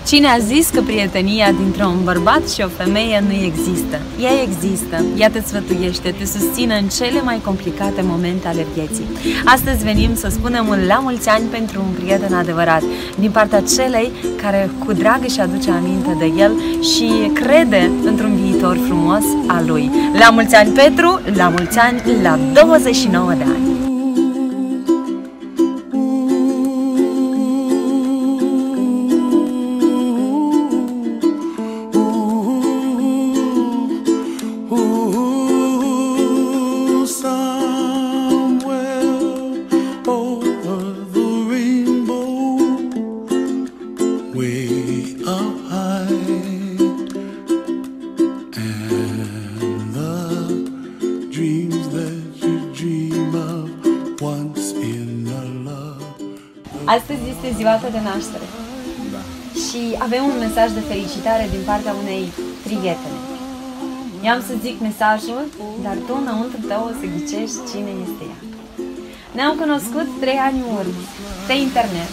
Cine a zis că prietenia dintre un bărbat și o femeie nu există? Ea există, ea te sfătuiește, te susține în cele mai complicate momente ale vieții. Astăzi venim să spunem un la mulți ani pentru un prieten adevărat, din partea celei care cu drag își aduce aminte de el și crede într-un viitor frumos al lui. La mulți ani, Petru, la mulți ani, la 29 de ani! Astăzi este ziua ta de naștere. Da. Și avem un mesaj de felicitare din partea unei prietene. I-am să zic mesajul, dar tu înăuntru tău o să ghicești cine este ea. Ne-am cunoscut 3 ani în urmă, pe internet.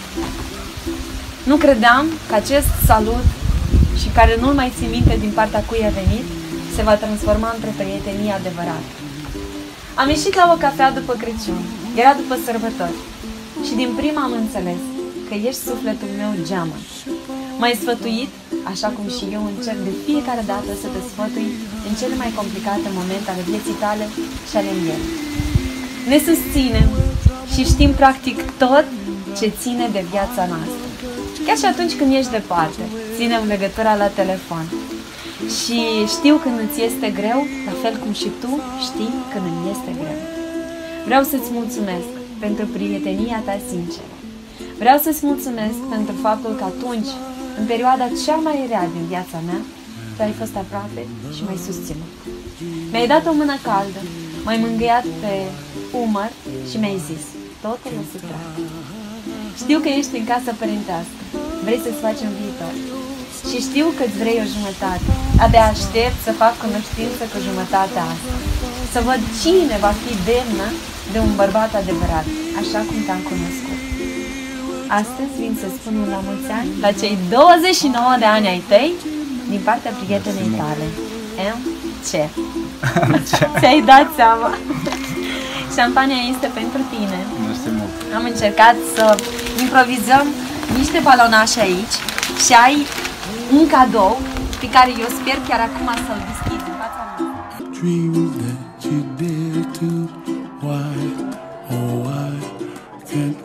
Nu credeam că acest salut, și care nu-l mai țin minte din partea cui a venit, se va transforma într-o prietenie adevărată. Am ieșit la o cafea după Crăciun, era după sărbători. Și din prima am înțeles că ești sufletul meu geamăn. M-ai sfătuit, așa cum și eu încerc de fiecare dată să te sfătui în cele mai complicate momente ale vieții tale și ale miei. Ne susținem și știm practic tot ce ține de viața noastră. Chiar și atunci când ești departe, ținem legătura la telefon. Și știu când îți este greu, la fel cum și tu știi când îmi este greu. Vreau să-ți mulțumesc pentru prietenia ta sinceră. Vreau să-ți mulțumesc pentru faptul că atunci, în perioada cea mai rea din viața mea, tu ai fost aproape și m-ai susținut. Mi-ai dat o mână caldă, m-ai mângâiat pe umăr și mi-ai zis, totul o să treacă. Știu că ești în casa părintească, vrei să-ți faci un viitor. Și știu că-ți vrei o jumătate. Abia aștept să fac cunoștință cu jumătatea asta. Să văd cine va fi demnă de un bărbat adevărat, așa cum te-am cunoscut. Astăzi vin să spun un la mulți ani la cei 29 de ani ai tăi din partea prietenei tale. MC. Ți-ai dat seama? Șampania este pentru tine. Am încercat să improvizăm niște balonașe aici și ai un cadou pe care eu sper chiar acum să-l deschizi în fața mea. Dreams that you dare to, why, oh why can't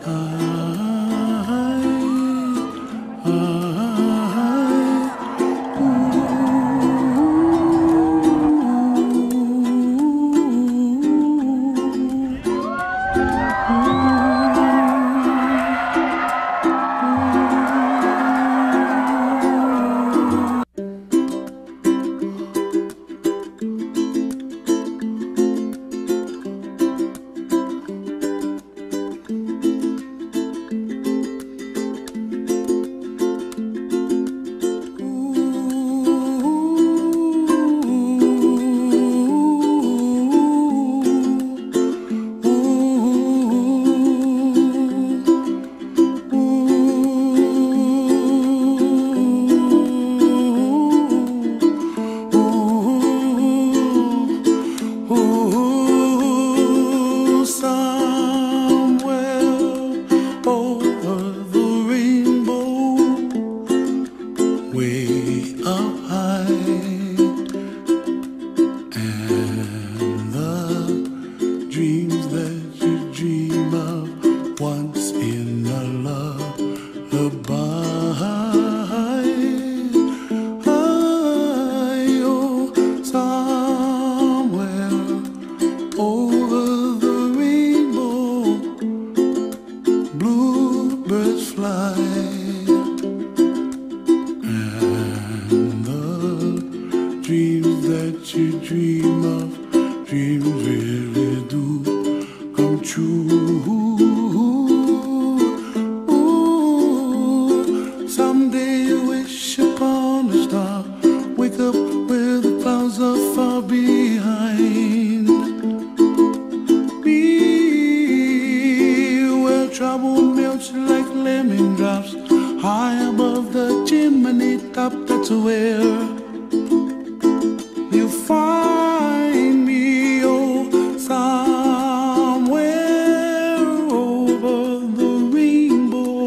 dreams that you dream of, dreams really do come true. Someday you wish upon a star, wake up where the clouds are far behind me, where trouble melts like lemon drops high above the chimney. chimney top, that's where you find me, oh, somewhere over the rainbow.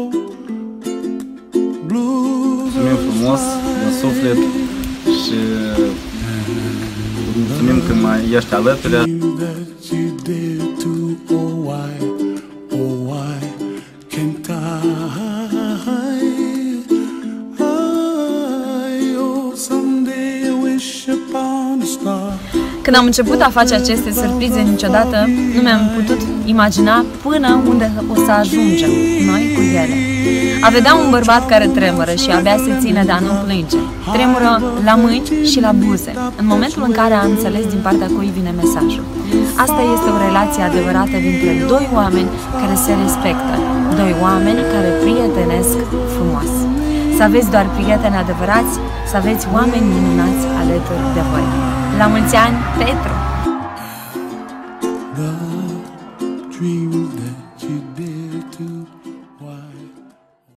Blues. Mulțumim frumos, din suflet, și mulțumim că mai ești alături. Când am început a face aceste surprize, niciodată nu mi-am putut imagina până unde o să ajungem noi cu ele. A vedea un bărbat care tremură și abia se ține de a nu plânge. Tremură la mâini și la buze, în momentul în care a înțeles din partea cui vine mesajul. Asta este o relație adevărată dintre doi oameni care se respectă, doi oameni care prietenesc frumos. Să aveți doar prieteni adevărați, să aveți oameni minunați alături de voi. La mulți ani, Petru! The dreams that you dare to